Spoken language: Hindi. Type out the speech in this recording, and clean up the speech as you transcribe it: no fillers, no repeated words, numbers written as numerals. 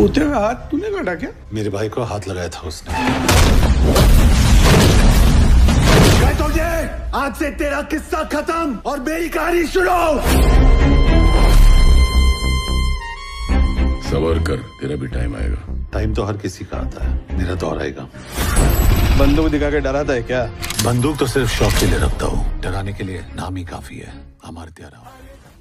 पोते हुए हाथ तूने काटा क्या? मेरे भाई को हाथ लगाया था उसने। तुझे आज से तेरा किस्सा खत्म और मेरी कहानी शुरू। सबर कर, तेरा भी टाइम आएगा। टाइम तो हर किसी का आता है, मेरा दौर आएगा। बंदूक दिखा के डराता है क्या? बंदूक तो सिर्फ शौक के लिए रखता हूँ, डराने के लिए नाम ही काफी है। अमर त्यारा।